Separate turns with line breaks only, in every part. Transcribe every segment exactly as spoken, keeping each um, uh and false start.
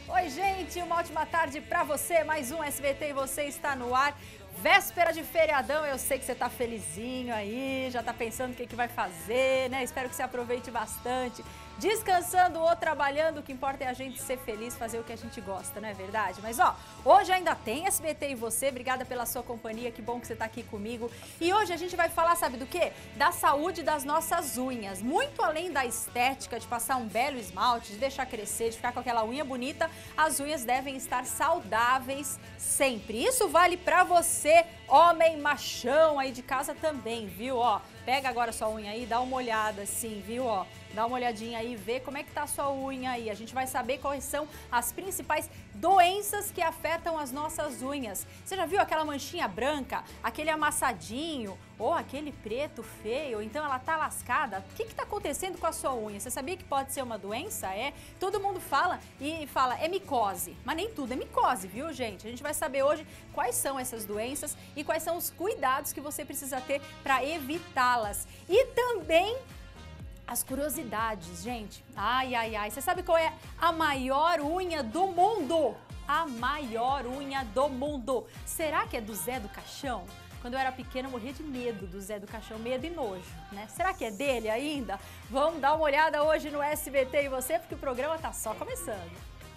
Oi, gente, uma ótima tarde pra você. Mais um S B T e você está no ar. Véspera de feriadão, eu sei que você tá felizinho aí, já tá pensando o que, que vai fazer, né? Espero que você aproveite bastante. Descansando ou trabalhando, o que importa é a gente ser feliz, fazer o que a gente gosta, não é verdade? Mas ó, hoje ainda tem S B T e você, obrigada pela sua companhia, que bom que você tá aqui comigo. E hoje a gente vai falar, sabe do quê? Da saúde das nossas unhas. Muito além da estética, de passar um belo esmalte, de deixar crescer, de ficar com aquela unha bonita, as unhas devem estar saudáveis sempre. Isso vale pra você, homem machão aí de casa também, viu? Ó, pega agora sua unha aí, dá uma olhada assim, viu? Ó, dá uma olhadinha aí, vê como é que tá a sua unha aí. A gente vai saber quais são as principais doenças que afetam as nossas unhas. Você já viu aquela manchinha branca, aquele amassadinho, ou aquele preto feio, ou então ela tá lascada? O que que tá acontecendo com a sua unha? Você sabia que pode ser uma doença? É, todo mundo fala e fala, é micose, mas nem tudo é micose, viu, gente? A gente vai saber hoje quais são essas doenças e quais são os cuidados que você precisa ter para evitá-las. E também as curiosidades, gente. Ai, ai, ai. Você sabe qual é a maior unha do mundo? A maior unha do mundo. Será que é do Zé do Caixão? Quando eu era pequena, eu morria de medo do Zé do Caixão, medo e nojo, né? Será que é dele ainda? Vamos dar uma olhada hoje no S B T e você, porque o programa tá só começando.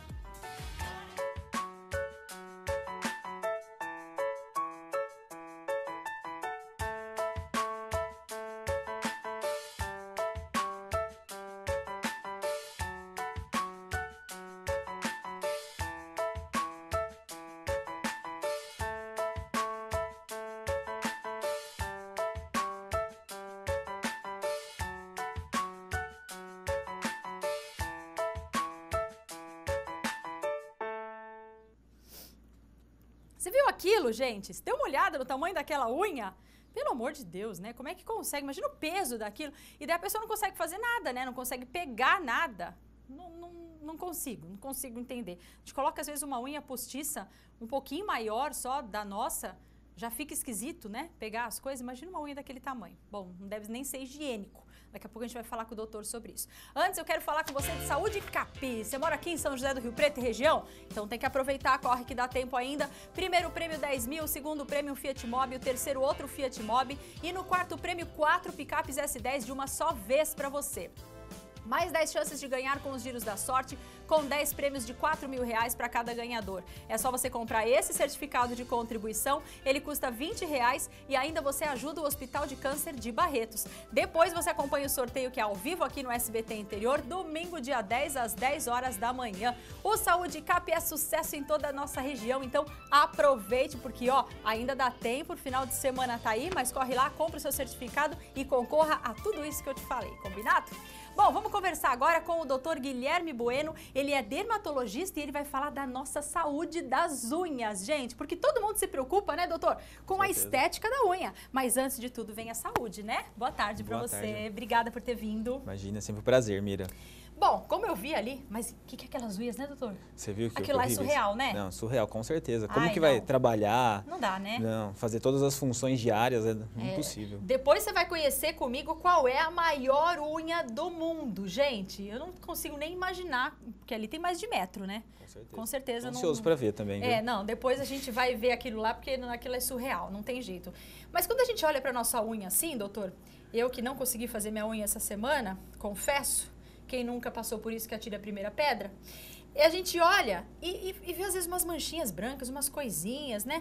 Você viu aquilo, gente? Você deu uma olhada no tamanho daquela unha? Pelo amor de Deus, né? Como é que consegue? Imagina o peso daquilo. E daí a pessoa não consegue fazer nada, né? Não consegue pegar nada. Não, não, não consigo, não consigo entender. A gente coloca, às vezes, uma unha postiça um pouquinho maior só da nossa, já fica esquisito, né? Pegar as coisas. Imagina uma unha daquele tamanho. Bom, não deve nem ser higiênico. Daqui a pouco a gente vai falar com o doutor sobre isso. Antes, eu quero falar com você de Saúde Capi. Você mora aqui em São José do Rio Preto e região? Então tem que aproveitar, corre que dá tempo ainda. Primeiro prêmio dez mil, segundo prêmio Fiat Mobi, o terceiro outro Fiat Mobi e no quarto prêmio quatro picapes S dez de uma só vez para você. Mais dez chances de ganhar com os giros da sorte, com dez prêmios de quatro mil reais para cada ganhador. É só você comprar esse certificado de contribuição, ele custa vinte reais e ainda você ajuda o Hospital de Câncer de Barretos. Depois você acompanha o sorteio que é ao vivo aqui no S B T Interior, domingo dia dez às dez horas da manhã. O Saúde Cap é sucesso em toda a nossa região, então aproveite porque ó, ainda dá tempo, o final de semana tá aí, mas corre lá, compra o seu certificado e concorra a tudo isso que eu te falei, combinado? Bom, vamos conversar agora com o doutor Guilherme Bueno, ele é dermatologista e ele vai falar da nossa saúde das unhas, gente, porque todo mundo se preocupa, né, doutor, com a estética da unha, mas antes de tudo vem a saúde, né? Boa tarde para você, tarde. Obrigada por ter vindo.
Imagina, é sempre um prazer, Mira.
Bom, como eu vi ali, mas o que, que é aquelas unhas, né, doutor?
Você viu que
aquilo lá é surreal, né?
Não, surreal, com certeza. Como
Ai,
que
não.
vai trabalhar?
Não dá, né?
Não, fazer todas as funções diárias é, é impossível.
Depois você vai conhecer comigo qual é a maior unha do mundo, gente. Eu não consigo nem imaginar, porque ali tem mais de metro, né?
Com certeza.
Com certeza.
Tô ansioso
não...
para ver também.
É,
viu?
não, depois a gente vai ver aquilo lá, porque aquilo é surreal, não tem jeito. Mas quando a gente olha para nossa unha assim, doutor, eu que não consegui fazer minha unha essa semana, confesso, quem nunca passou por isso que atira a primeira pedra, e a gente olha e, e, e vê às vezes umas manchinhas brancas, umas coisinhas, né?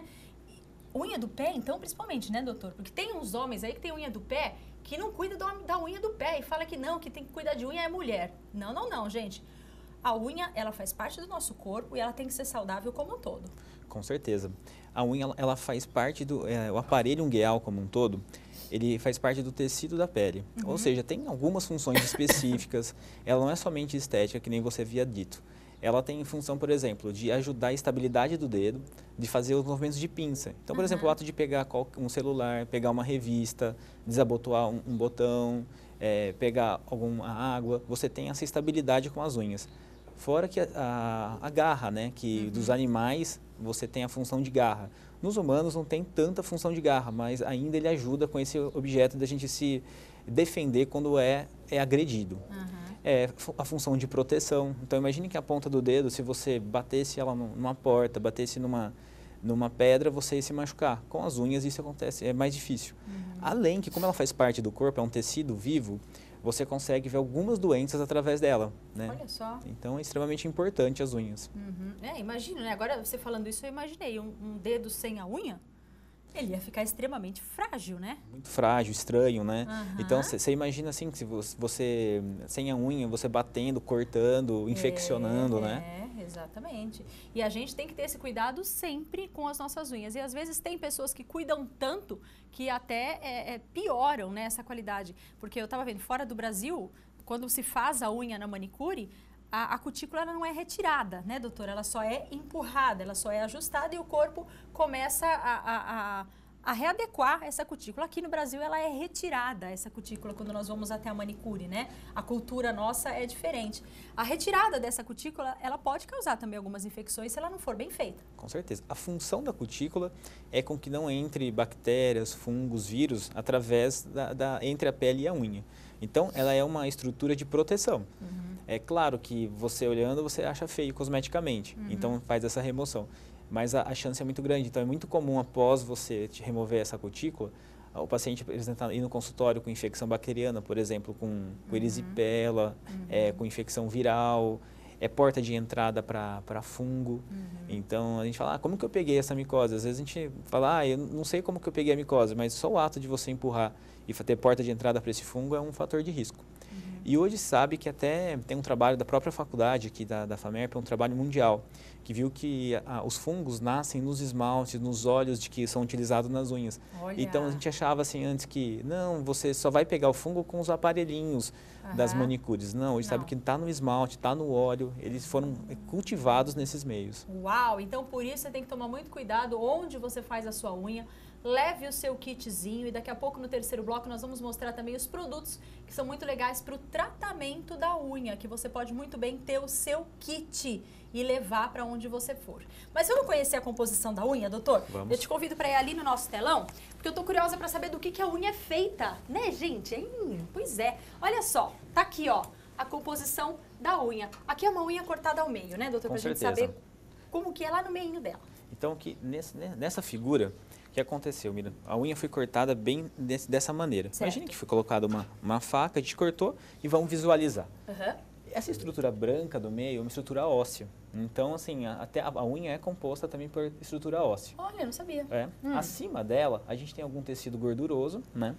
Unha do pé, então, principalmente, né, doutor? Porque tem uns homens aí que tem unha do pé que não cuida da, da unha do pé e fala que não, que tem que cuidar de unha é mulher. Não, não, não, gente. A unha, ela faz parte do nosso corpo e ela tem que ser saudável como um todo.
Com certeza. A unha, ela faz parte do... É, o aparelho ungueal como um todo, ele faz parte do tecido da pele. Uhum. Ou seja, tem algumas funções específicas. Ela não é somente estética, que nem você havia dito. Ela tem função, por exemplo, de ajudar a estabilidade do dedo, de fazer os movimentos de pinça. Então, por uhum. exemplo, o ato de pegar um celular, pegar uma revista, desabotoar um, um botão, é, pegar alguma água, você tem essa estabilidade com as unhas. Fora que a, a, a garra, né, que uhum. dos animais você tem a função de garra. Nos humanos não tem tanta função de garra, mas ainda ele ajuda com esse objeto da gente se defender quando é, é agredido.
Uhum.
É a função de proteção. Então, imagine que a ponta do dedo, se você batesse ela numa porta, batesse numa, numa pedra, você ia se machucar. Com as unhas isso acontece, é mais difícil. Uhum. Além que, como ela faz parte do corpo, é um tecido vivo, você consegue ver algumas doenças através dela, né?
Olha só.
Então, é extremamente importante as unhas.
Uhum. É, imagina, né? Agora, você falando isso, eu imaginei um, um dedo sem a unha, ele ia ficar extremamente frágil, né?
Muito frágil, estranho, né?
Uhum.
Então, você imagina assim, se você, sem a unha, você batendo, cortando, infeccionando,
é,
né?
É, exatamente. E a gente tem que ter esse cuidado sempre com as nossas unhas. E às vezes tem pessoas que cuidam tanto que até é, é, pioram, né, essa qualidade. Porque eu estava vendo, fora do Brasil, quando se faz a unha na manicure, A, a cutícula não é retirada, né, doutora? Ela só é empurrada, ela só é ajustada e o corpo começa a, a, a, a readequar essa cutícula. Aqui no Brasil, ela é retirada, essa cutícula, quando nós vamos até a manicure, né? A cultura nossa é diferente. A retirada dessa cutícula, ela pode causar também algumas infecções se ela não for bem feita.
Com certeza. A função da cutícula é com que não entre bactérias, fungos, vírus, através da, da entre a pele e a unha. Então, ela é uma estrutura de proteção. Uhum. É claro que você olhando, você acha feio cosmeticamente, uhum. Então faz essa remoção. Mas a, a chance é muito grande, então é muito comum após você te remover essa cutícula, o paciente apresentar ir no consultório com infecção bacteriana, por exemplo, com, com erisipela, uhum. é, com infecção viral, é porta de entrada para fungo. Uhum. Então a gente fala, ah, como que eu peguei essa micose? Às vezes a gente fala, ah, eu não sei como que eu peguei a micose, mas só o ato de você empurrar e ter porta de entrada para esse fungo é um fator de risco. E hoje sabe que até tem um trabalho da própria faculdade aqui da, da FAMERP, um trabalho mundial, que viu que a, os fungos nascem nos esmaltes, nos óleos de que são utilizados nas unhas. Olha. Então a gente achava assim antes que, não, você só vai pegar o fungo com os aparelhinhos uhum. das manicures. Não, hoje não. Sabe que está no esmalte, está no óleo, eles foram cultivados nesses meios.
Uau, então por isso você tem que tomar muito cuidado onde você faz a sua unha. Leve o seu kitzinho e daqui a pouco no terceiro bloco nós vamos mostrar também os produtos que são muito legais para o tratamento da unha, que você pode muito bem ter o seu kit e levar para onde você for. Mas vamos conhecer a composição da unha, doutor?
Vamos.
Eu te convido para ir ali no nosso telão, porque eu tô curiosa para saber do que, que a unha é feita, né, gente? Hein? Pois é. Olha só, tá aqui, ó, a composição da unha. Aqui é uma unha cortada ao meio, né, doutor? Para a gente saber como que é lá no meio dela.
Então, aqui, nesse, nessa figura, o que aconteceu, Mira? A unha foi cortada bem desse, dessa maneira. Certo. Imagine que foi colocada uma, uma faca, a gente cortou e vamos visualizar. Uhum. Essa estrutura branca do meio é uma estrutura óssea. Então, assim, a, até a, a unha é composta também por estrutura óssea.
Olha, eu não sabia.
É.
Hum.
Acima dela, a gente tem algum tecido gorduroso, né?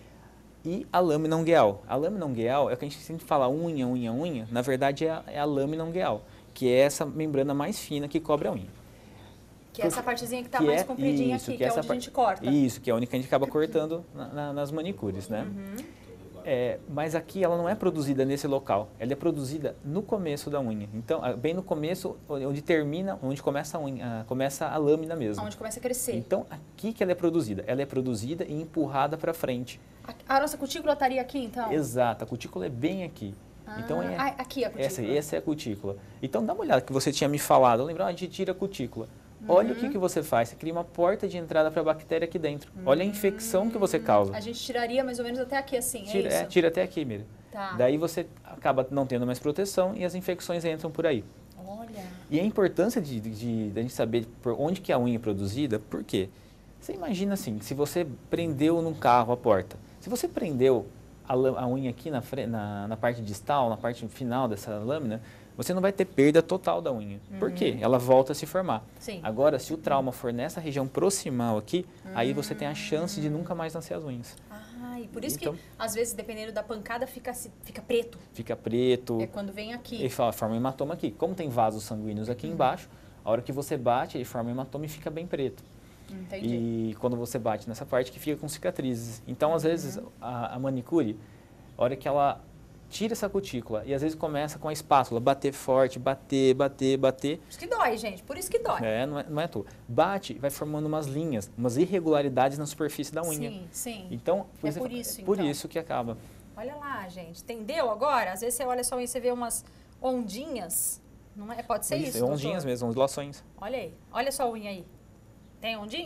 E a lâmina ungueal. A lâmina ungueal é o que a gente sempre fala unha, unha, unha. Na verdade, é a, é a lâmina ungueal, que é essa membrana mais fina que cobre a unha.
Que é essa partezinha que está mais é, compridinha
isso,
aqui,
que,
que é onde a gente corta.
Isso, que é a única que a gente acaba cortando na, na, nas manicures, né? Uhum. É, mas aqui ela não é produzida nesse local, ela é produzida no começo da unha. Então, bem no começo, onde termina, onde começa a unha, começa a lâmina mesmo.
Onde começa a crescer.
Então, aqui que ela é produzida. Ela é produzida e empurrada para frente.
A, a nossa cutícula estaria aqui, então?
Exato, a cutícula é bem aqui.
Ah,
então é
aqui a cutícula.
Essa, essa é a cutícula. Então, dá uma olhada que você tinha me falado. Eu lembro, ah, a gente tira a cutícula. Olha uhum. o que, que você faz, você cria uma porta de entrada para a bactéria aqui dentro. Uhum. Olha a infecção que você causa.
A gente tiraria mais ou menos até aqui assim,
tira,
é isso?
É, tira até aqui, Mira.
Tá.
Daí você acaba não tendo mais proteção e as infecções entram por aí.
Olha.
E a importância de, de, de, de a gente saber por onde que a unha é produzida, por quê? Você imagina assim, se você prendeu num carro a porta, se você prendeu a, a unha aqui na, na, na parte distal, na parte final dessa lâmina, você não vai ter perda total da unha. Uhum. Por quê? Ela volta a se formar.
Sim.
Agora, se o trauma for nessa região proximal aqui, uhum. aí você tem a chance de nunca mais nascer as unhas.
Ah, e por isso
então,
que, às vezes, dependendo da pancada, fica, fica preto.
Fica preto.
É quando vem aqui.
Ele forma um hematoma aqui. Como tem vasos sanguíneos aqui uhum. embaixo, a hora que você bate, ele forma um hematoma e fica bem preto.
Entendi.
E quando você bate nessa parte, que fica com cicatrizes. Então, às vezes, uhum. a, a manicure, a hora que ela tira essa cutícula e às vezes começa com a espátula, bater forte, bater, bater, bater.
Por isso que dói, gente, por isso que dói.
É, não é, não é à toa. Bate e vai formando umas linhas, umas irregularidades na superfície da unha.
Sim, sim.
Então, por
é
isso,
por isso,
é por
então.
isso que acaba.
Olha lá, gente, entendeu agora? Às vezes você olha só e você vê umas ondinhas, não é? Pode ser isso,
isso ondinhas
doutor?
mesmo, ondulações.
Olha aí, olha só a unha aí. Tem ondinha?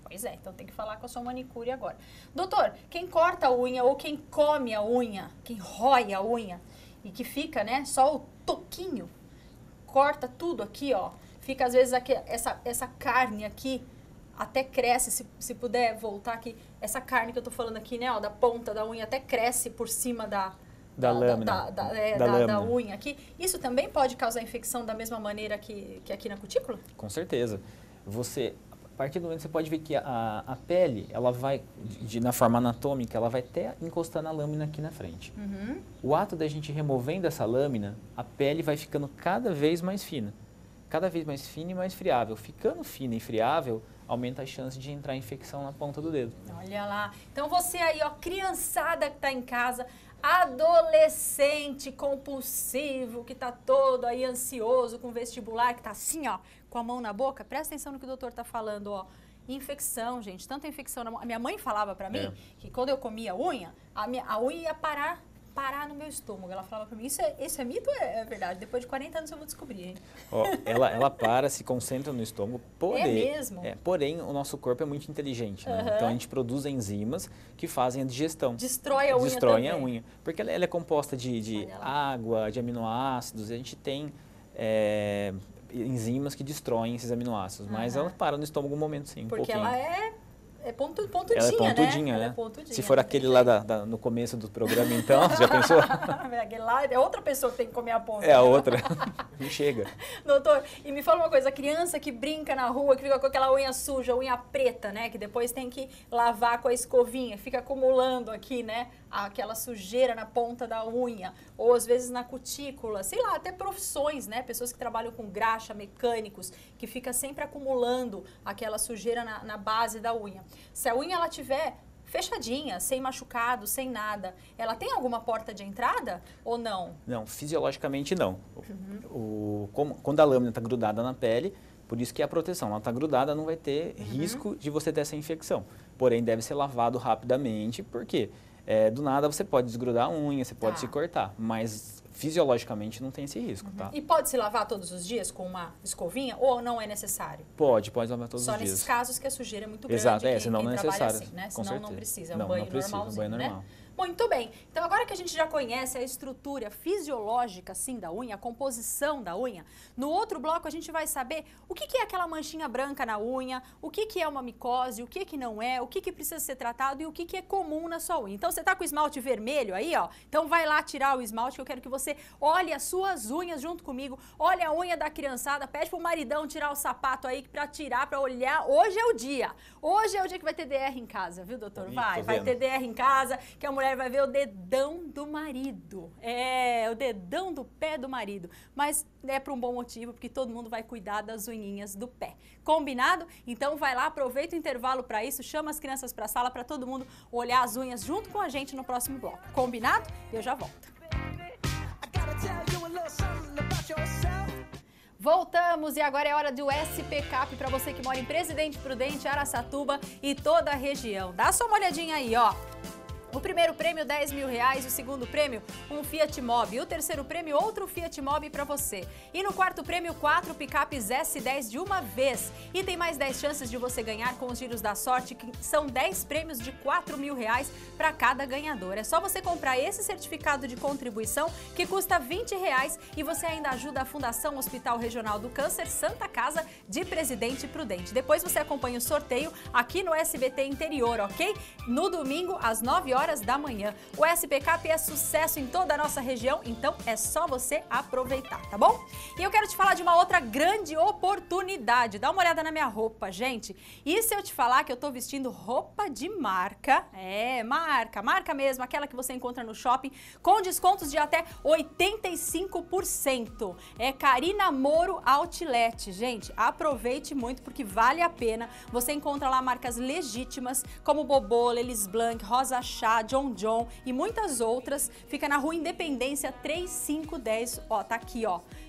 Pois é, então tem que falar com a sua manicure agora. Doutor, quem corta a unha ou quem come a unha, quem rói a unha e que fica, né, só o toquinho, corta tudo aqui, ó, fica às vezes aqui, essa, essa carne aqui até cresce, se, se puder voltar aqui, essa carne que eu tô falando aqui, né, ó, da ponta da unha até cresce por cima da...
Da, da lâmina.
Da, da, é,
da,
da,
lâmina.
da unha aqui. Isso também pode causar infecção da mesma maneira que, que aqui na cutícula?
Com certeza. Você, a partir do momento você pode ver que a, a pele, ela vai, de, na forma anatômica, ela vai até encostar na lâmina aqui na frente.
Uhum.
O ato da gente removendo essa lâmina, a pele vai ficando cada vez mais fina. Cada vez mais fina e mais friável. Ficando fina e friável, aumenta a chance de entrar infecção na ponta do dedo.
Olha lá. Então você aí, ó, criançada que tá em casa, adolescente compulsivo, que tá todo aí ansioso com vestibular, que tá assim, ó, com a mão na boca, presta atenção no que o doutor tá falando, ó. Infecção, gente, tanta infecção na mão. A minha mãe falava pra mim é. que quando eu comia unha, a, minha, a unha ia parar, parar no meu estômago. Ela falava pra mim, isso é, isso é mito ou é, é verdade? Depois de quarenta anos eu vou descobrir, hein?
Ó, ela, ela para, se concentra no estômago, porém,
é mesmo?
É, porém o nosso corpo é muito inteligente, né?
Uhum.
Então a gente produz enzimas que fazem a digestão.
Destrói a unha
Destroem
também.
a unha. Porque ela, ela é composta de, de água, de aminoácidos, e a gente tem é, enzimas que destroem esses aminoácidos, uhum. mas ela para no estômago um momento sim, um
Porque
pouquinho.
ela é... É ponto, pontudinha,
ela é pontudinha,
né?
né?
Ela é pontudinha,
se for aquele lá da, da, no começo do programa, então, já pensou?
Aquele lá é outra pessoa que tem que comer a ponta.
É a outra. Não chega.
Doutor, e me fala uma coisa, a criança que brinca na rua, que fica com aquela unha suja, unha preta, né? Que depois tem que lavar com a escovinha, fica acumulando aqui, né? Aquela sujeira na ponta da unha, ou às vezes na cutícula, sei lá, até profissões, né? Pessoas que trabalham com graxa, mecânicos, que fica sempre acumulando aquela sujeira na, na base da unha. Se a unha ela tiver fechadinha, sem machucado, sem nada, ela tem alguma porta de entrada ou não?
Não, fisiologicamente não.
Uhum.
O, como, quando a lâmina está grudada na pele, por isso que é a proteção. Ela está grudada, não vai ter uhum. risco de você ter essa infecção. Porém, deve ser lavado rapidamente, porque é, do nada você pode desgrudar a unha, você pode tá. se cortar, mas fisiologicamente não tem esse risco,
uhum.
tá?
E pode se lavar todos os dias com uma escovinha ou não é necessário?
Pode, pode lavar todos
Só
os dias.
Só nesses casos que a sujeira é muito grande.
Exato, é,
quem,
senão
quem
não é necessário.
Assim, né?
Com
senão
certeza.
não precisa, é um
não,
banho
não precisa,
normalzinho,
um banho normal.
né? Muito bem, então agora que a gente já conhece a estrutura fisiológica assim da unha, a composição da unha, no outro bloco a gente vai saber o que, que é aquela manchinha branca na unha, o que, que é uma micose, o que, que não é, o que, que precisa ser tratado e o que, que é comum na sua unha. Então você tá com o esmalte vermelho aí, ó, então vai lá tirar o esmalte que eu quero que você olhe as suas unhas junto comigo, olhe a unha da criançada, pede pro maridão tirar o sapato aí pra tirar, pra olhar, hoje é o dia, hoje é o dia que vai ter D R em casa, viu doutor? Vai, vai ter D R em casa, que a mulher vai ver o dedão do marido. É, o dedão do pé do marido. Mas é por um bom motivo, porque todo mundo vai cuidar das unhinhas do pé. Combinado? Então vai lá, aproveita o intervalo para isso, chama as crianças para a sala para todo mundo olhar as unhas junto com a gente no próximo bloco. Combinado? Eu já volto. Voltamos e agora é hora do S P Cap para você que mora em Presidente Prudente, Araçatuba e toda a região. Dá só uma olhadinha aí, ó. O primeiro prêmio, dez mil reais. O segundo prêmio, um Fiat Mobi. O terceiro prêmio, outro Fiat Mobi para você. E no quarto prêmio, quatro picapes S dez de uma vez. E tem mais dez chances de você ganhar com os giros da sorte, que são dez prêmios de quatro mil reais para cada ganhador. É só você comprar esse certificado de contribuição, que custa vinte reais, e você ainda ajuda a Fundação Hospital Regional do Câncer Santa Casa de Presidente Prudente. Depois você acompanha o sorteio aqui no S B T Interior, ok? No domingo, às nove horas da manhã. O S P Cap é sucesso em toda a nossa região, então é só você aproveitar, tá bom? E eu quero te falar de uma outra grande oportunidade. Dá uma olhada na minha roupa, gente. E se eu te falar que eu tô vestindo roupa de marca, é, marca, marca mesmo, aquela que você encontra no shopping, com descontos de até oitenta e cinco por cento. É Carina Moro Outlet, gente. Aproveite muito porque vale a pena. Você encontra lá marcas legítimas como Bobola, Elis Blanc, Rosa Chá, John John e muitas outras. Fica na Rua Independência três cinco um zero, ó, tá aqui, ó.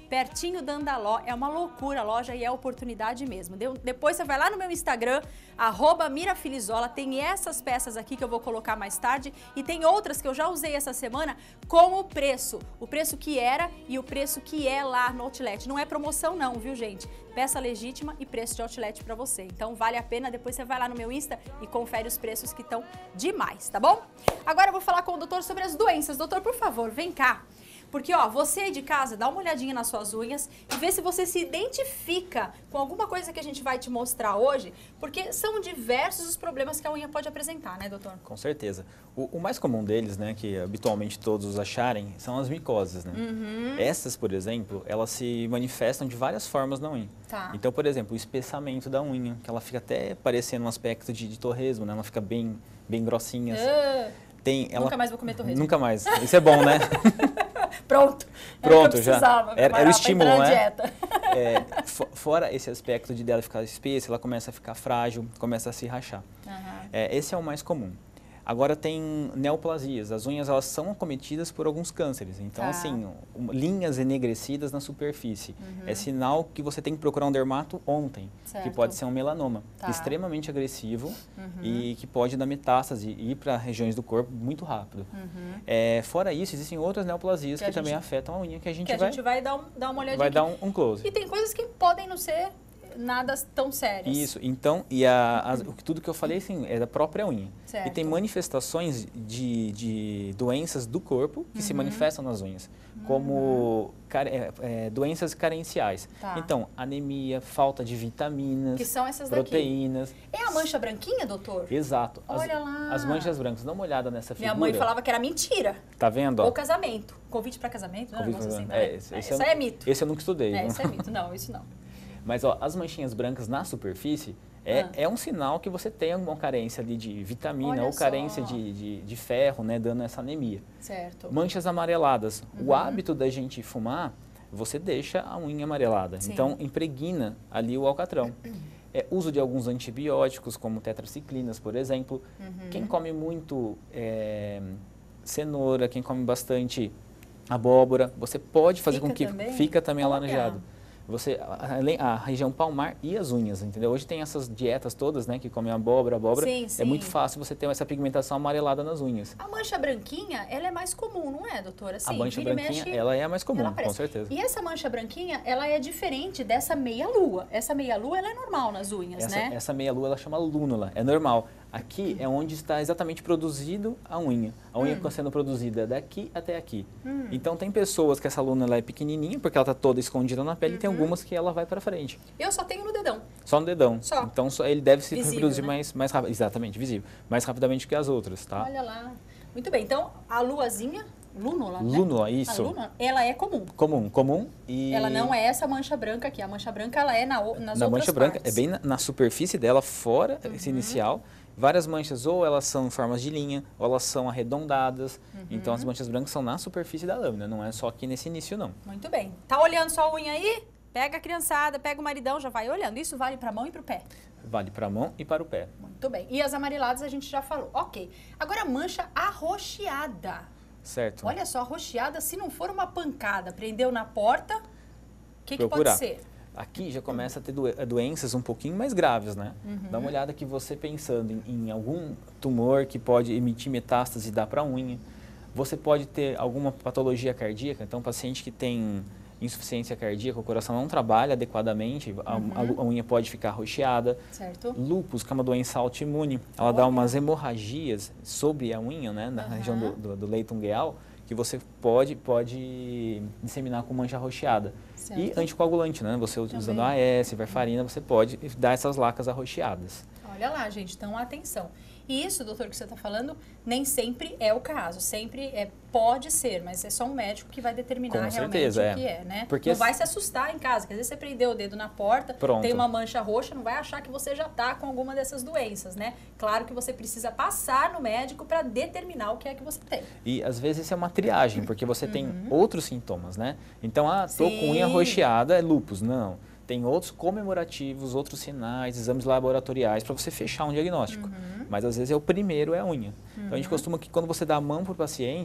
pertinho da Andaló. É uma loucura a loja e é oportunidade mesmo. Deu, depois você vai lá no meu Instagram, arroba Mirafilizola, tem essas peças aqui que eu vou colocar mais tarde e tem outras que eu já usei essa semana com o preço. O preço que era e o preço que é lá no Outlet. Não é promoção não, viu, gente? Peça legítima e preço de Outlet pra você. Então vale a pena, depois você vai lá no meu Insta e confere os preços que estão demais, tá bom? Agora eu vou falar com o doutor sobre as doenças. Doutor, por favor, vem cá. Porque, ó, você aí de casa, dá uma olhadinha nas suas unhas e vê se você se identifica com alguma coisa que a gente vai te mostrar hoje, porque são diversos os problemas que a unha pode apresentar, né, doutor?
Com certeza. O, o mais comum deles, né, que habitualmente todos acharem, são as micoses, né?
Uhum.
Essas, por exemplo, elas se manifestam de várias formas na unha.
Tá.
Então, por exemplo, o espessamento da unha, que ela fica até parecendo um aspecto de, de torresmo, né? Ela fica bem, bem grossinha.
Uh,
Tem, ela...
Nunca mais vou comer torresmo.
Nunca mais. Isso é bom, né?
Pronto.
Pronto, já. Era, era o estímulo, né?
Dieta.
É, fora esse aspecto de dela ficar espessa, ela começa a ficar frágil, começa a se rachar.
Uhum.
É, esse é o mais comum. Agora tem neoplasias. As unhas elas são acometidas por alguns cânceres. Então,
tá.
assim, um, linhas enegrecidas na superfície.
Uhum.
É sinal que você tem que procurar um dermato ontem,
certo.
que pode ser um melanoma,
tá.
extremamente agressivo
uhum.
e que pode dar metástase e ir para regiões do corpo muito rápido.
Uhum.
É, fora isso, existem outras neoplasias que,
que
gente, também afetam a unha que a gente
que
vai...
a gente vai dar, um, dar uma olhadinha
Vai
aqui.
dar um, um close.
E tem coisas que podem não ser nada tão sérias.
Isso, então, e a, a, tudo que eu falei, assim, é da própria unha.
Certo.
E tem manifestações de, de doenças do corpo que uhum. se manifestam nas unhas, como uhum. care, é, é, doenças carenciais.
Tá.
Então, anemia, falta de vitaminas,
que são essas
proteínas.
Daqui. É a mancha branquinha, doutor?
Exato.
Olha
as,
lá.
As manchas brancas. Dá uma olhada nessa figura.
Minha mãe falava que era mentira.
Tá vendo?
Ou casamento. Convite para casamento, não
Convite
era assim,
pra...
né?
é, esse,
é,
esse
isso
é,
é mito.
Esse eu nunca estudei.
É,
não?
isso é mito. Não, isso não.
Mas ó, as manchinhas brancas na superfície é, ah. é um sinal que você tem alguma carência ali de vitamina
Olha
ou
só.
carência de, de, de ferro, né, dando essa anemia.
Certo.
Manchas amareladas.
Uhum.
O hábito da gente fumar, você deixa a unha amarelada.
Sim.
Então, impregna ali o alcatrão. É, uso de alguns antibióticos, como tetraciclinas, por exemplo.
Uhum.
Quem come muito é, cenoura, quem come bastante abóbora, você pode fazer
fica
com que
também?
fica também
Olha.
alaranjado. Você, a, a região palmar e as unhas, entendeu? Hoje tem essas dietas todas, né, que comem abóbora, abóbora.
Sim, sim.
É muito fácil você ter essa pigmentação amarelada nas unhas.
A mancha branquinha, ela é mais comum, não é, doutora? Assim,
a mancha
vira e
branquinha,
mexe,
ela é a mais comum,
ela aparece.
com certeza.
E essa mancha branquinha, ela é diferente dessa meia-lua. Essa meia-lua, ela é normal nas unhas,
essa,
né?
Essa meia-lua, ela chama lúnula, é normal. Aqui é onde está exatamente produzido a unha. A unha hum. sendo produzida daqui até aqui. Hum. Então, tem pessoas que essa lúnula é pequenininha, porque ela está toda escondida na pele, uhum. e tem algumas que ela vai para frente.
Eu só tenho no dedão.
Só no dedão.
Só.
Então, só, ele deve se
visível,
reproduzir
né?
mais, mais rápido. Exatamente, visível. Mais rapidamente que as outras, tá?
Olha lá. Muito bem. Então, a luazinha, lúnula, né?
Lúnula, isso.
A lúnula, ela é comum.
Comum, comum. E...
Ela não é essa mancha branca aqui. A mancha branca, ela é na, nas
na
outras
Na mancha branca,
partes.
é bem na, na superfície dela, fora uhum. esse inicial. Várias manchas, ou elas são em formas de linha, ou elas são arredondadas. Uhum. Então, as manchas brancas são na superfície da lâmina, não é só aqui nesse início, não.
Muito bem. Tá olhando sua unha aí? Pega a criançada, pega o maridão, já vai olhando. Isso vale para a mão e para o pé?
Vale para a mão e para o pé.
Muito bem. E as amareladas a gente já falou. Ok. Agora, mancha arroxeada.
Certo.
Olha só, arroxeada, se não for uma pancada, prendeu na porta, o que, que pode ser?
Aqui já começa a ter doenças um pouquinho mais graves, né?
Uhum.
Dá uma olhada que você pensando em, em algum tumor que pode emitir metástase e dar para a unha. Você pode ter alguma patologia cardíaca, então paciente que tem insuficiência cardíaca, o coração não trabalha adequadamente, a, uhum. a, a unha pode ficar arroxeada.
Certo.
Lúpus, que é uma doença autoimune, ela Olha. dá umas hemorragias sobre a unha, né? Na uhum. região do, do, do leito ungueal, que você pode, pode disseminar com mancha arroxeada. Certo. E anticoagulante, né? Você Também. usando A S, varfarina, você pode dar essas lacas arroxeadas.
Olha lá, gente, então atenção. E isso, doutor, que você está falando, nem sempre é o caso. Sempre é, pode ser, mas é só um médico que vai determinar
Com
realmente
certeza,
o que é, né?
Porque
não vai se assustar em casa, porque às vezes você prendeu o dedo na porta,
Pronto.
tem uma mancha roxa, não vai achar que você já está com alguma dessas doenças, né? Claro que você precisa passar no médico para determinar o que é que você tem.
E às vezes isso é uma triagem, porque você uhum. tem outros sintomas, né? Então, ah, tô
Sim.
com unha arroxeada, é lúpus. Não. Tem outros comemorativos, outros sinais, exames laboratoriais para você fechar um diagnóstico. Uhum. Mas às vezes é o primeiro é a unha. Uhum. Então a gente costuma que quando você dá a mão para o paciente,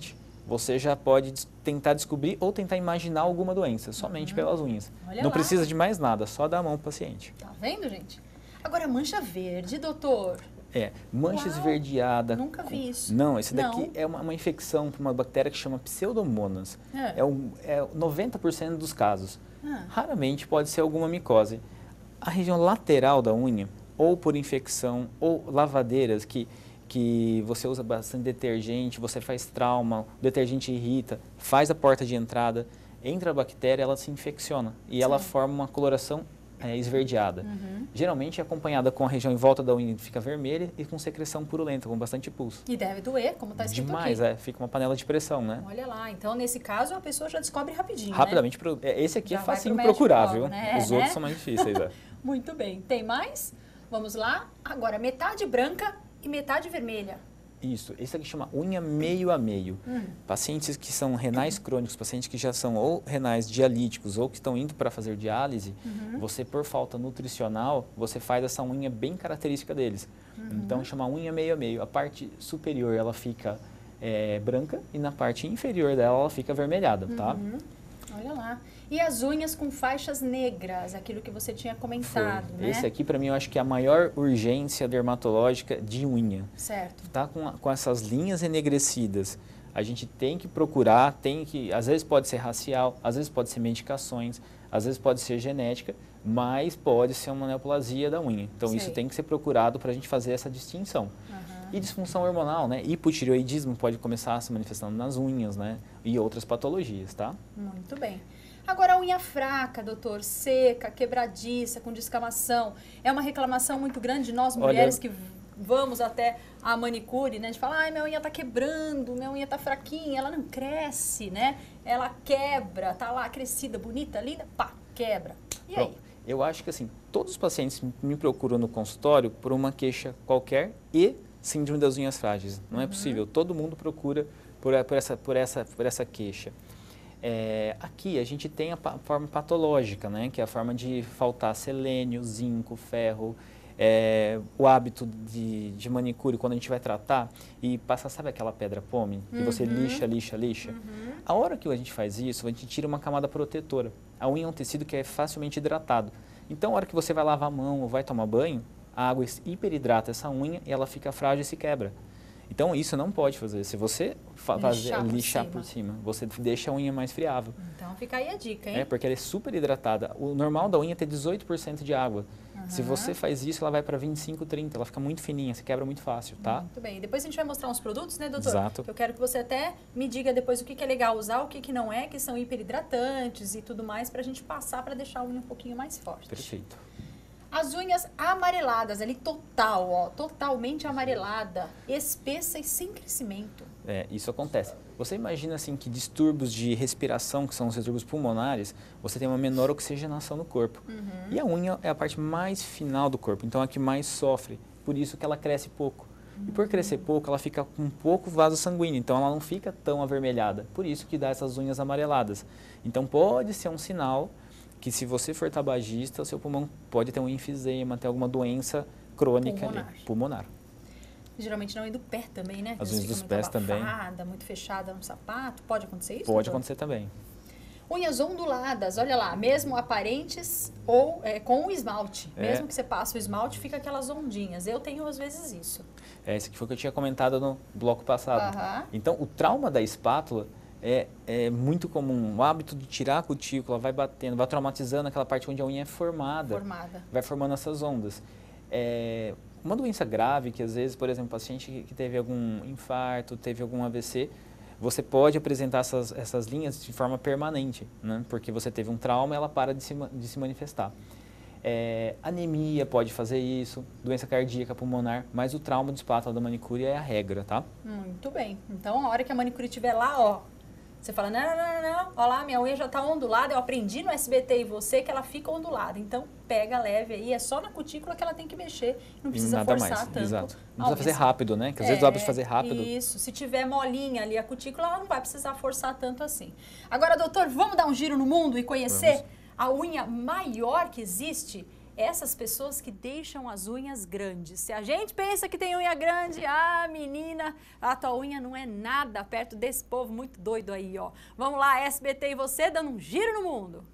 você já pode tentar descobrir ou tentar imaginar alguma doença, somente uhum. pelas unhas.
Olha
Não
lá.
precisa de mais nada, só dar a mão para o paciente.
Tá vendo, gente? Agora, mancha verde, doutor.
É, mancha
Uau,
esverdeada.
Nunca vi isso.
Não, esse daqui
Não.
é uma, uma infecção por uma bactéria que chama Pseudomonas.
É,
é, um, é noventa por cento dos casos.
Ah.
Raramente pode ser alguma micose. A região lateral da unha, ou por infecção, ou lavadeiras que, que você usa bastante detergente, você faz trauma, o detergente irrita, faz a porta de entrada, entra a bactéria, ela se infecciona e
Sim.
ela forma uma coloração é, esverdeada. Uhum. Geralmente é acompanhada com a região em volta da unha que fica vermelha e com secreção purulenta, com bastante pulso.
E deve doer, como está escrito
Demais,
aqui.
é. Fica uma panela de pressão, né?
Olha lá, então nesse caso a pessoa já descobre rapidinho,
Rapidamente,
né?
pro... esse aqui
Já
é
vai
facinho
pro médico
procurar,
logo,
viu?
né?
Os
É,
outros
né?
são mais difíceis, é.
Muito bem. Tem mais? Vamos lá. Agora, metade branca e metade vermelha.
Isso, esse aqui chama unha meio a meio. Hum. Pacientes que são renais crônicos, pacientes que já são ou renais dialíticos ou que estão indo para fazer diálise, uhum. você, por falta nutricional, você faz essa unha bem característica deles. Uhum. Então, chama unha meio a meio. A parte superior, ela fica é, branca e na parte inferior dela, ela fica avermelhada, uhum. tá?
Olha lá. E as unhas com faixas negras, aquilo que você tinha comentado,
Foi.
né?
Esse aqui, para mim, eu acho que é a maior urgência dermatológica de unha.
Certo.
Tá com, a, com essas linhas enegrecidas, a gente tem que procurar, tem que, às vezes pode ser racial, às vezes pode ser medicações, às vezes pode ser genética, mas pode ser uma neoplasia da unha. Então, Sei. Isso tem que ser procurado para a gente fazer essa distinção. Uhum. E disfunção hormonal, né? Hipotireoidismo pode começar se manifestando nas unhas, né? E outras patologias, tá?
Muito bem. Agora, a unha fraca, doutor, seca, quebradiça, com descamação, é uma reclamação muito grande de nós mulheres Olha, que vamos até a manicure, né? De falar, ai, minha unha tá quebrando, minha unha tá fraquinha, ela não cresce, né? Ela quebra, tá lá crescida, bonita, linda, pá, quebra. E aí?
Bom, eu acho que assim, todos os pacientes me procuram no consultório por uma queixa qualquer e síndrome das unhas frágeis. Não uhum. é possível, todo mundo procura por, por, essa, por, essa, por essa queixa. É, aqui a gente tem a pa forma patológica, né, que é a forma de faltar selênio, zinco, ferro, é, o hábito de, de manicure, quando a gente vai tratar e passa, sabe aquela pedra pome, que uhum. você lixa, lixa, lixa? Uhum. A hora que a gente faz isso, a gente tira uma camada protetora. A unha é um tecido que é facilmente hidratado. Então, a hora que você vai lavar a mão ou vai tomar banho, a água hiperidrata essa unha e ela fica frágil e se quebra. Então, isso não pode fazer. Se você fa
lixar,
fazer,
por,
lixar
cima.
por cima, você deixa a unha mais friável.
Então, fica aí a dica, hein?
É, porque ela é super hidratada. O normal da unha é ter dezoito por cento de água. Uhum. Se você faz isso, ela vai para vinte e cinco, trinta. Ela fica muito fininha, se quebra muito fácil, tá?
Muito bem. Depois a gente vai mostrar uns produtos, né, doutor?
Exato.
Eu quero que você até me diga depois o que, que é legal usar, o que, que não é, que são hiperidratantes e tudo mais, para a gente passar para deixar a unha um pouquinho mais forte.
Perfeito.
As unhas amareladas, ali total, ó, totalmente amarelada, espessa e sem crescimento.
É, isso acontece. Você imagina assim que distúrbios de respiração, que são os distúrbios pulmonares, você tem uma menor oxigenação no corpo. Uhum. E a unha é a parte mais final do corpo, então é a que mais sofre. Por isso que ela cresce pouco. Uhum. E por crescer pouco, ela fica com pouco vaso sanguíneo, então ela não fica tão avermelhada. Por isso que dá essas unhas amareladas. Então pode ser um sinal que se você for tabagista, o seu pulmão pode ter um enfisema, ter alguma doença crônica pulmonar. Ali, pulmonar.
Geralmente na unha do pé também, né?
As unhas dos pés
abafada,
também.
Muito fechada no sapato. Pode acontecer isso?
Pode
doutor?
acontecer também.
Unhas onduladas, olha lá, mesmo aparentes ou é, com o esmalte. É. Mesmo que você passe o esmalte, fica aquelas ondinhas. Eu tenho às vezes isso.
É, esse que foi o que eu tinha comentado no bloco passado.
Uh-huh.
Então, o trauma da espátula É, é muito comum. O hábito de tirar a cutícula vai batendo, vai traumatizando aquela parte onde a unha é formada.
Formada.
Vai formando essas ondas. É, uma doença grave, que às vezes, por exemplo, paciente que teve algum infarto, teve algum A V C, você pode apresentar essas, essas linhas de forma permanente, né? Porque você teve um trauma e ela para de se, de se manifestar. É, anemia pode fazer isso, doença cardíaca, pulmonar, mas o trauma de espátula da manicure é a regra, tá?
Muito bem. Então, a hora que a manicure estiver lá, ó, você fala, não, não, não, não, ó lá, minha unha já está ondulada, eu aprendi no S B T e você que ela fica ondulada. Então, pega leve aí, é só na cutícula que ela tem que mexer, não precisa
Nada
forçar
mais.
tanto.
Exato. Não precisa fazer rápido, né? Que às é, vezes o hábito de fazer rápido.
Isso, se tiver molinha ali a cutícula, ela não vai precisar forçar tanto assim. Agora, doutor, vamos dar um giro no mundo e conhecer vamos. A unha maior que existe? essas pessoas que deixam as unhas grandes. Se a gente pensa que tem unha grande, ah, menina, a tua unha não é nada perto desse povo muito doido aí, ó. Vamos lá, S B T e você dando um giro no mundo.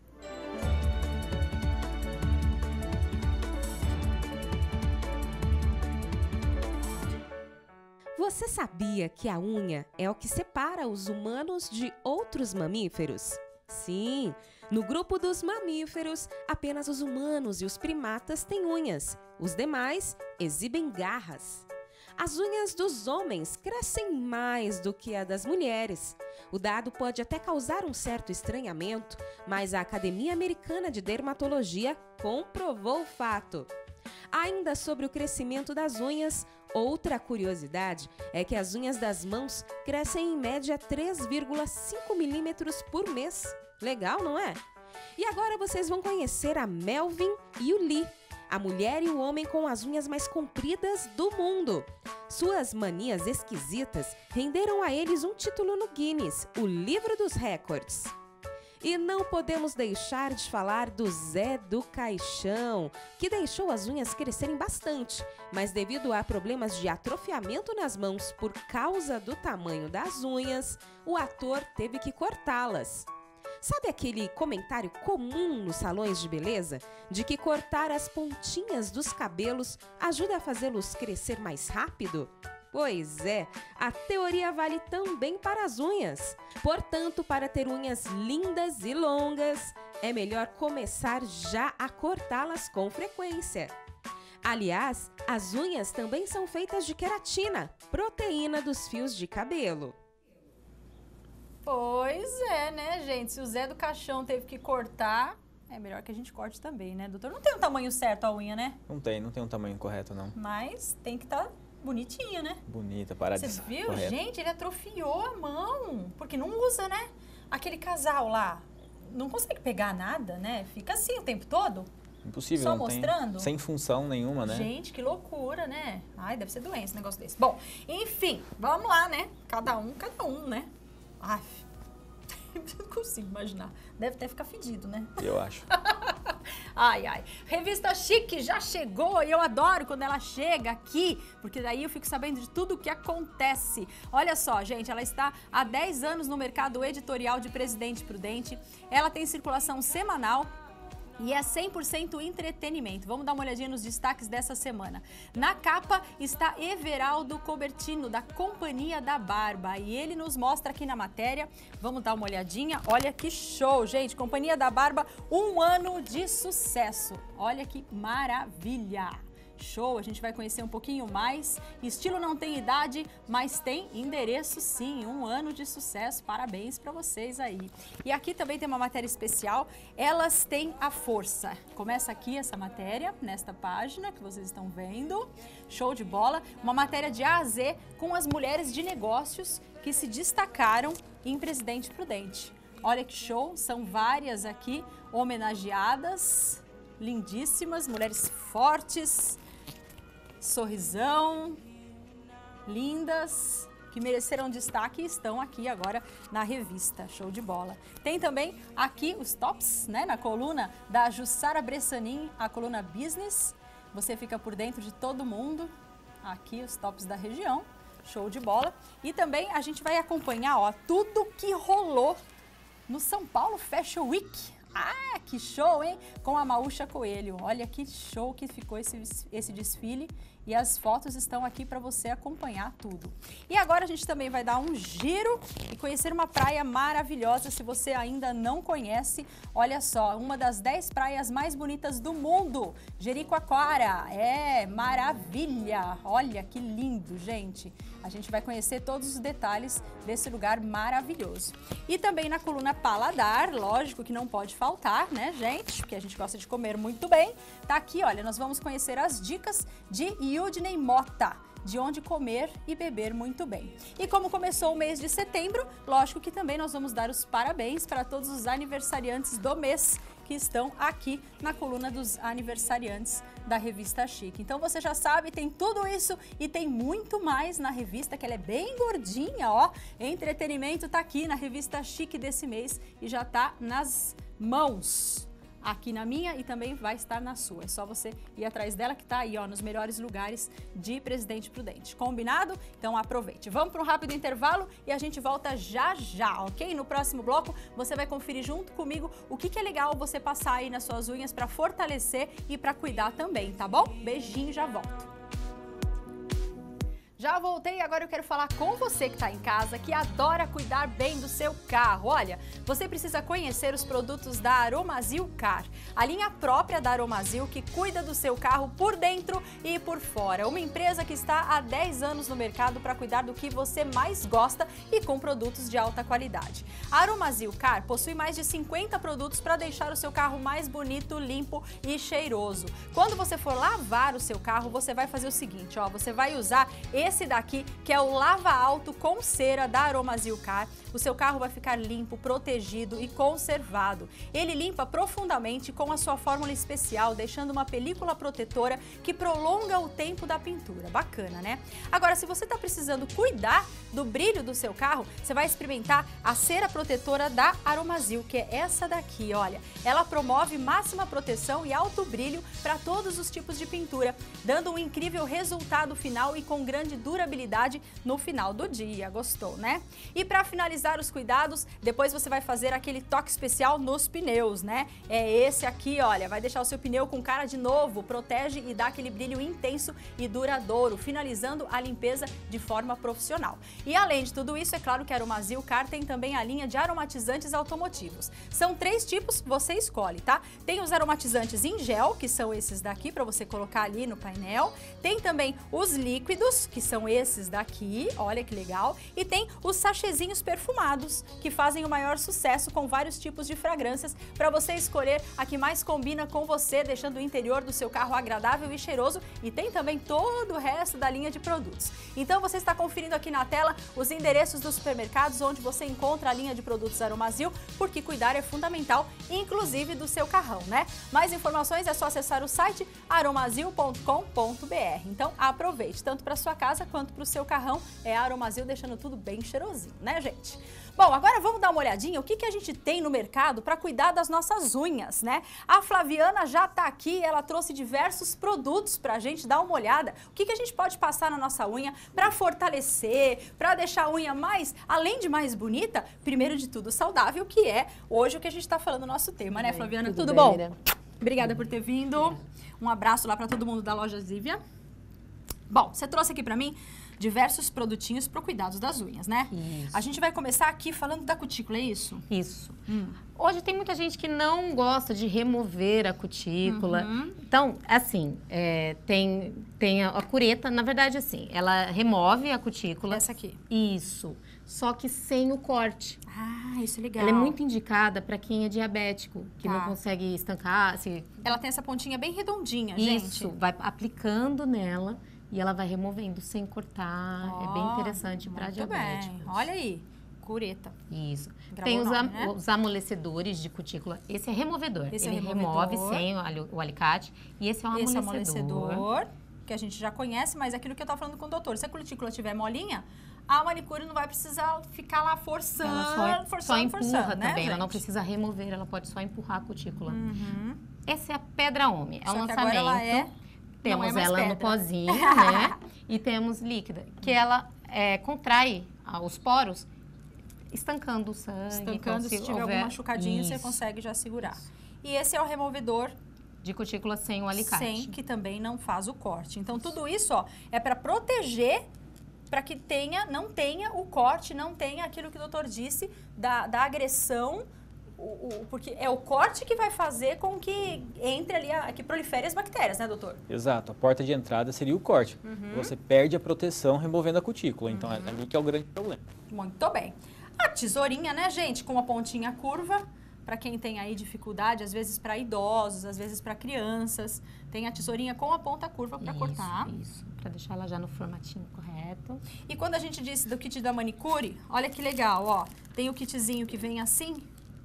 Você sabia que a unha é o que separa os humanos de outros mamíferos? Sim, no grupo dos mamíferos, apenas os humanos e os primatas têm unhas. Os demais exibem garras. As unhas dos homens crescem mais do que a das mulheres. O dado pode até causar um certo estranhamento, mas a Academia Americana de Dermatologia comprovou o fato. Ainda sobre o crescimento das unhas, outra curiosidade é que as unhas das mãos crescem em média três vírgula cinco milímetros por mês. Legal, não é? E agora vocês vão conhecer a Melvin e o Lee, a mulher e o homem com as unhas mais compridas do mundo. Suas manias esquisitas renderam a eles um título no Guinness, o Livro dos Recordes. E não podemos deixar de falar do Zé do Caixão, que deixou as unhas crescerem bastante, mas devido a problemas de atrofiamento nas mãos por causa do tamanho das unhas, o ator teve que cortá-las. Sabe aquele comentário comum nos salões de beleza? De que cortar as pontinhas dos cabelos ajuda a fazê-los crescer mais rápido? Pois é, a teoria vale também para as unhas. Portanto, para ter unhas lindas e longas, é melhor começar já a cortá-las com frequência. Aliás, as unhas também são feitas de queratina, proteína dos fios de cabelo.
Pois é, né, gente? Se o Zé do Caixão teve que cortar, é melhor que a gente corte também, né, doutor? Não tem um tamanho certo a unha, né?
Não tem, não tem um tamanho correto, não.
Mas tem que estar bonitinha, né?
Bonita, paradisíaca.
Você viu?
Correto.
Gente, ele atrofiou a mão, porque não usa, né? Aquele casal lá, não consegue pegar nada, né? Fica assim o tempo todo.
Impossível,
Só
não
mostrando?
Tem, sem função nenhuma, né?
Gente, que loucura, né? Ai, deve ser doença esse negócio desse. Bom, enfim, vamos lá, né? Cada um, cada um, né? Ai, não consigo imaginar. Deve até ficar fedido, né?
Eu acho.
Ai, ai. Revista Chique já chegou e eu adoro quando ela chega aqui, porque daí eu fico sabendo de tudo o que acontece. Olha só, gente, ela está há dez anos no mercado editorial de Presidente Prudente. Ela tem circulação semanal e é cem por cento entretenimento. Vamos dar uma olhadinha nos destaques dessa semana. Na capa está Everaldo Cobertino, da Companhia da Barba. E ele nos mostra aqui na matéria. Vamos dar uma olhadinha. Olha que show, gente. Companhia da Barba, um ano de sucesso. Olha que maravilha. Show, a gente vai conhecer um pouquinho mais. Estilo não tem idade, mas tem endereço sim. Um ano de sucesso, parabéns para vocês aí. E aqui também tem uma matéria especial, Elas Têm a Força. Começa aqui essa matéria, nesta página que vocês estão vendo. Show de bola, uma matéria de A a Z com as mulheres de negócios que se destacaram em Presidente Prudente. Olha que show, são várias aqui homenageadas, lindíssimas, mulheres fortes, sorrisão, lindas, que mereceram destaque e estão aqui agora na revista. Show de bola. Tem também aqui os tops, né, na coluna da Jussara Bressanin, a coluna Business. Você fica por dentro de todo mundo. Aqui os tops da região. Show de bola. E também a gente vai acompanhar, ó, tudo que rolou no São Paulo Fashion Week. Ah, que show, hein? Com a Maúcha Coelho. Olha que show que ficou esse, esse desfile. E as fotos estão aqui para você acompanhar tudo. E agora a gente também vai dar um giro e conhecer uma praia maravilhosa. Se você ainda não conhece, olha só, uma das dez praias mais bonitas do mundo, Jericoacoara. É, maravilha! Olha que lindo, gente. A gente vai conhecer todos os detalhes desse lugar maravilhoso. E também na coluna Paladar, lógico que não pode faltar, né, gente? Porque a gente gosta de comer muito bem. Tá aqui, olha, nós vamos conhecer as dicas de Yudney Mota, de onde comer e beber muito bem. E como começou o mês de setembro, lógico que também nós vamos dar os parabéns para todos os aniversariantes do mês que estão aqui na coluna dos aniversariantes da Revista Chique. Então você já sabe, tem tudo isso e tem muito mais na revista, que ela é bem gordinha, ó. Entretenimento tá aqui na Revista Chique desse mês e já tá nas mãos. aqui na minha e também vai estar na sua. É só você ir atrás dela que tá aí, ó, nos melhores lugares de Presidente Prudente. Combinado? Então aproveite. Vamos para um rápido intervalo e a gente volta já já, ok? No próximo bloco você vai conferir junto comigo o que, que é legal você passar aí nas suas unhas para fortalecer e para cuidar também, tá bom? Beijinho, já volto. Já voltei e agora eu quero falar com você que está em casa, que adora cuidar bem do seu carro. Olha, você precisa conhecer os produtos da Aromazil Car, a linha própria da Aromazil que cuida do seu carro por dentro e por fora. Uma empresa que está há dez anos no mercado para cuidar do que você mais gosta e com produtos de alta qualidade. A Aromazil Car possui mais de cinquenta produtos para deixar o seu carro mais bonito, limpo e cheiroso. Quando você for lavar o seu carro, você vai fazer o seguinte, ó, você vai usar esse Esse daqui, que é o Lava Alto com cera da Aromazil Car. O seu carro vai ficar limpo, protegido e conservado. Ele limpa profundamente com a sua fórmula especial, deixando uma película protetora que prolonga o tempo da pintura. Bacana, né? Agora, se você está precisando cuidar do brilho do seu carro, você vai experimentar a cera protetora da Aromazil, que é essa daqui, olha. Ela promove máxima proteção e alto brilho para todos os tipos de pintura, dando um incrível resultado final e com grande durabilidade no final do dia. Gostou, né? E para finalizar os cuidados, depois você vai fazer aquele toque especial nos pneus, né? É esse aqui, olha, vai deixar o seu pneu com cara de novo, protege e dá aquele brilho intenso e duradouro, finalizando a limpeza de forma profissional. E além de tudo isso, é claro que a Aromazil Car tem também a linha de aromatizantes automotivos. São três tipos, você escolhe, tá? Tem os aromatizantes em gel, que são esses daqui, para você colocar ali no painel. Tem também os líquidos, que são esses daqui, olha que legal. E tem os sachezinhos perfumados, que fazem o maior sucesso com vários tipos de fragrâncias, para você escolher a que mais combina com você, deixando o interior do seu carro agradável e cheiroso. E tem também todo o resto da linha de produtos. Então você está conferindo aqui na tela os endereços dos supermercados onde você encontra a linha de produtos Aromazil, porque cuidar é fundamental, inclusive do seu carrão, né? Mais informações é só acessar o site aromazil ponto com ponto br. Então aproveite, tanto para sua casa quanto para o seu carrão. É a Aromazil deixando tudo bem cheirosinho, né, gente? Bom, agora vamos dar uma olhadinha o que, que a gente tem no mercado para cuidar das nossas unhas, né? A Flaviana já está aqui, ela trouxe diversos produtos para a gente dar uma olhada. O que, que a gente pode passar na nossa unha para fortalecer, para deixar a unha mais, além de mais bonita, primeiro de tudo saudável, que é hoje o que a gente está falando no nosso tema, né, Flaviana? Tudo, tudo bom? Bem, Obrigada por ter vindo. Um abraço lá para todo mundo da loja Zívia. Bom, você trouxe aqui para mim diversos produtinhos para o cuidado das unhas, né?
Isso.
A gente vai começar aqui falando da cutícula, é isso?
Isso.
Hum.
Hoje tem muita gente que não gosta de remover a cutícula.
Uhum.
Então, assim, é, tem, tem a, a cureta, na verdade, assim, ela remove a cutícula.
Essa aqui.
Isso. Só que sem o corte.
Ah, isso é legal.
Ela é muito indicada para quem é diabético, que
Tá.
não consegue estancar. Se...
Ela tem essa pontinha bem redondinha,
Isso,
gente.
vai aplicando nela e ela vai removendo sem cortar.
Oh,
é bem interessante para diabéticos.
Bem. Olha aí, cureta.
Isso.
Gravou
Tem
o
os,
nome,
am
né?
os amolecedores de cutícula. Esse é removedor.
Esse é
Ele
removedor.
remove sem o, ali- o alicate. E esse é um
Esse é
amolecedor.
o amolecedor, que a gente já conhece, mas é aquilo que eu estava falando com o doutor. Se a cutícula tiver molinha, a manicure não vai precisar ficar lá forçando,
Ela só,
forçando,
só empurra
forçando,
também.
né,
Ela não
gente?
precisa remover, ela pode só empurrar a cutícula.
Uhum.
Essa é a Pedra Homem. É
Só
um
que agora
lançamento.
ela é...
Temos
não é mais
ela no
pedra.
pozinho, né? E temos líquida, que ela é, contrai ah, os poros, estancando o sangue.
Estancando,
então,
se tiver
houver-
algum machucadinho, você
Isso.
consegue já segurar. E esse é o removedor
De cutícula sem o alicate.
sem, que também não faz o corte. Então, tudo isso, ó, é para proteger, para que tenha, não tenha o corte, não tenha aquilo que o doutor disse, da, da agressão, o, o- porque é o corte que vai fazer com que entre ali, a, que prolifere as bactérias, né, doutor?
Exato, a porta de entrada seria o corte. Você perde a proteção removendo a cutícula, então é ali que é o grande problema.
Muito bem. A tesourinha, né, gente, com a pontinha curva, para quem tem aí dificuldade, às vezes para idosos, às vezes para crianças, tem a tesourinha com a ponta curva para
Isso,
cortar.
Isso, para deixar ela já no formatinho correto.
E quando a gente disse do kit da manicure, olha que legal, ó. Tem o kitzinho que vem assim,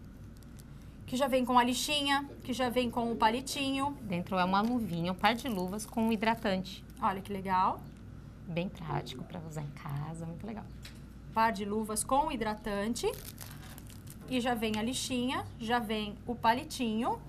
que já vem com a lixinha, que já vem com o palitinho.
Dentro é uma luvinha, um par de luvas com hidratante.
Olha que legal.
Bem prático para usar em casa, muito legal.
Par de luvas com hidratante. E já vem a lixinha, já vem o palitinho.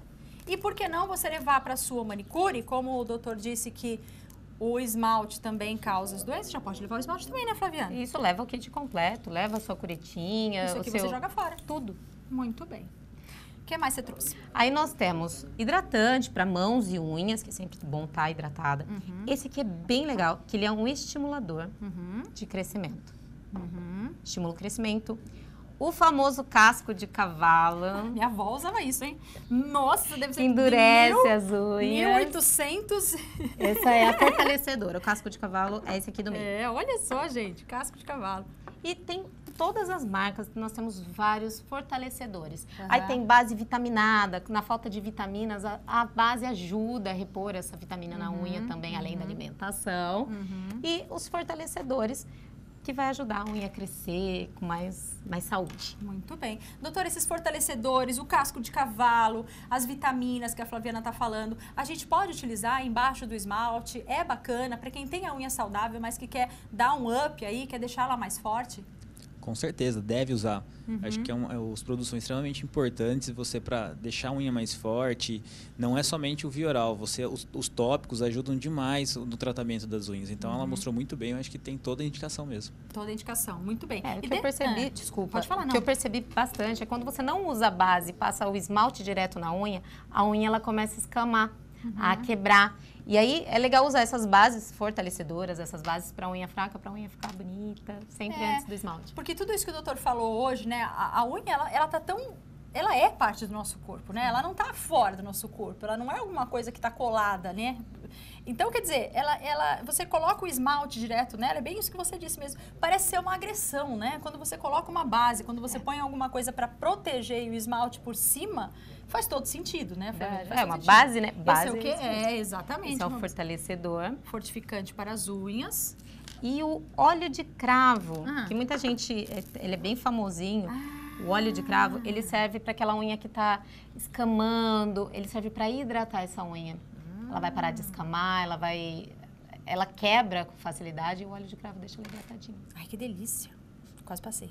E por que não você levar para sua manicure, como o doutor disse que o esmalte também causa as doenças, já pode levar o esmalte também, né, Flaviana?
Isso, leva o kit completo, leva a sua curetinha.
Isso aqui
o seu...
você joga fora.
Tudo.
Muito bem. O que mais você trouxe?
Aí nós temos hidratante para mãos e unhas, que é sempre bom estar hidratada.
Uhum.
Esse aqui é bem legal, que ele é um estimulador
Uhum.
de crescimento.
Uhum.
Estimula o crescimento. O famoso casco de cavalo.
Minha avó usava isso, hein? Nossa, deve ser
Endurece
mil,
as unhas.
mil e oitocentos.
Essa é a fortalecedora. O casco de cavalo é esse aqui do meio.
É, olha só, gente, casco de cavalo.
E tem todas as marcas, nós temos vários fortalecedores.
Uhum.
Aí tem base vitaminada, na falta de vitaminas, a, a base ajuda a repor essa vitamina na
Uhum,
unha também,
uhum.
além da alimentação.
Uhum.
E os fortalecedores, que vai ajudar a unha a crescer com mais, mais saúde.
Muito bem. Doutora, esses fortalecedores, o casco de cavalo, as vitaminas que a Flaviana está falando, a gente pode utilizar embaixo do esmalte? É bacana para quem tem a unha saudável, mas que quer dar um up aí, quer deixar ela mais forte?
Com certeza, deve usar.
Uhum.
Acho que é um, é, os produtos são extremamente importantes você para deixar a unha mais forte. Não é somente o via oral, você, os, os tópicos ajudam demais no tratamento das unhas. Então
Uhum.
ela mostrou muito bem, eu acho que tem toda a indicação mesmo.
Toda a indicação, muito bem.
É, o
E
que
de-
eu percebi,
Ah,
desculpa,
pode falar,
o
não.
que eu percebi bastante é quando você não usa a base e passa o esmalte direto na unha, a unha ela começa a escamar,
Uhum.
a quebrar. E aí é legal usar essas bases fortalecedoras, essas bases para unha fraca, para unha ficar bonita, sempre
É.
antes do esmalte.
Porque tudo isso que o doutor falou hoje, né? A, a unha, ela, ela tá tão... Ela é parte do nosso corpo, né? Ela não tá fora do nosso corpo. Ela não é alguma coisa que tá colada, né? Então, quer dizer, ela, ela, você coloca o esmalte direto nela, é bem isso que você disse mesmo. Parece ser uma agressão, né? Quando você coloca uma base, quando você põe alguma coisa para proteger e o esmalte por cima, faz todo sentido, né? Faz
É
todo
uma
sentido.
base, né?
Esse
Base
é o quê?
isso mesmo.
É, exatamente.
Esse é o
uma-
fortalecedor.
fortificante para as unhas.
E o óleo de cravo,
Ah.
que muita gente, é- ele é bem famosinho. O óleo de cravo, ele serve para aquela unha que está escamando, ele serve para hidratar essa unha. Ela vai parar de escamar, ela vai... Ela quebra com facilidade e o óleo de cravo deixa ela hidratadinha.
Ai, que delícia. Quase passei.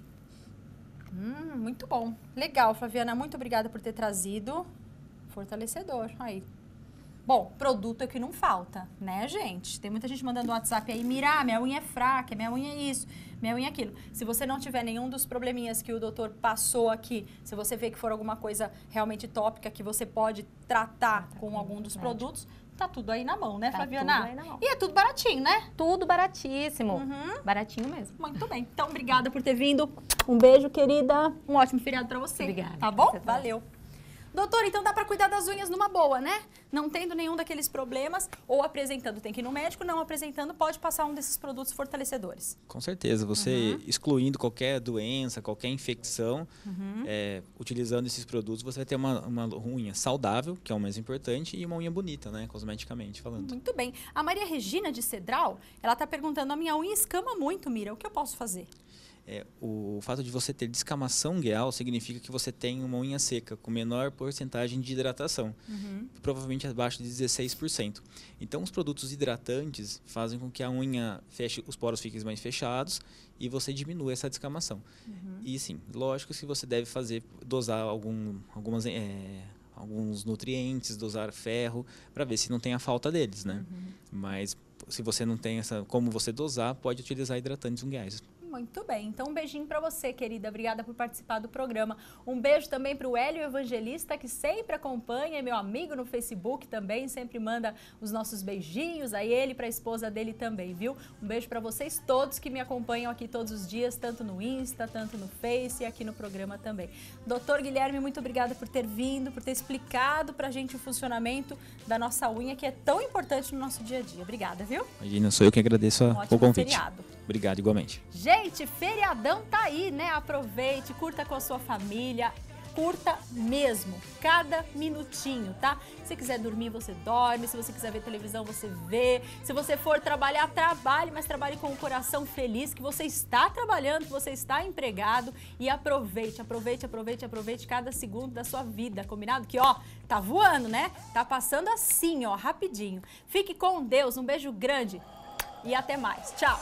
Hum, muito bom. Legal, Flaviana. Muito obrigada por ter trazido. Fortalecedor. Aí. Bom, produto é que não falta, né, gente? Tem muita gente mandando um WhatsApp aí, Mira, minha unha é fraca, minha unha é isso, minha unha é aquilo. Se você não tiver nenhum dos probleminhas que o doutor passou aqui, se você vê que for alguma coisa realmente tópica que você pode tratar
Tá
com
com
algum dos
médico.
produtos, tá tudo aí na mão, né,
Tá
Flaviana?
tudo aí na mão.
E é tudo baratinho, né?
Tudo baratíssimo.
Uhum.
Baratinho mesmo.
Muito bem. Então, obrigada por ter vindo. Um beijo, querida. Um ótimo feriado pra você.
Obrigada.
Tá bom?
Você também.
Valeu. Doutor, então dá pra cuidar das unhas numa boa, né? Não tendo nenhum daqueles problemas, ou apresentando tem que ir no médico, não apresentando pode passar um desses produtos fortalecedores.
Com certeza, você excluindo qualquer doença, qualquer infecção,
Uhum.
é, utilizando esses produtos, você vai ter uma, uma unha saudável, que é o mais importante, e uma unha bonita, né, cosmeticamente falando.
Muito bem. A Maria Regina de Cedral, ela tá perguntando, a minha unha escama muito, Mira, o que eu posso fazer?
É, o fato de você ter descamação gueal significa que você tem uma unha seca, com menor porcentagem de hidratação,
Uhum.
provavelmente abaixo de dezesseis por cento. Então, os produtos hidratantes fazem com que a unha feche, os poros fiquem mais fechados e você diminua essa descamação.
Uhum.
E sim, lógico que você deve fazer, dosar algum, algumas, é, alguns nutrientes, dosar ferro, para ver se não tem a falta deles, né?
Uhum.
Mas se você não tem essa, como você dosar, pode utilizar hidratantes unguiais.
Muito bem. Então, um beijinho para você, querida. Obrigada por participar do programa. Um beijo também para o Hélio Evangelista, que sempre acompanha, é meu amigo no Facebook também, sempre manda os nossos beijinhos a ele e para a esposa dele também, viu? Um beijo para vocês todos que me acompanham aqui todos os dias, tanto no Insta, tanto no Face e aqui no programa também. Doutor Guilherme, muito obrigada por ter vindo, por ter explicado para a gente o funcionamento da nossa unha, que é tão importante no nosso dia a dia. Obrigada, viu?
Imagina, sou eu que agradeço
Um
a, o
ótimo
convite.
feriado.
Obrigado, igualmente.
Gente, feriadão tá aí, né? Aproveite, curta com a sua família, curta mesmo, cada minutinho, tá? Se quiser dormir, você dorme, se você quiser ver televisão, você vê. Se você for trabalhar, trabalhe, mas trabalhe com o coração feliz, que você está trabalhando, que você está empregado e aproveite, aproveite, aproveite, aproveite cada segundo da sua vida, combinado? Que, ó, tá voando, né? Tá passando assim, ó, rapidinho. Fique com Deus, um beijo grande e até mais. Tchau!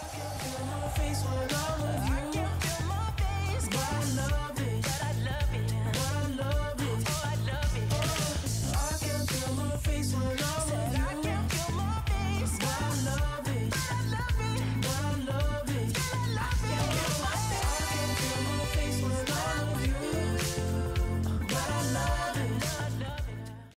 I can solo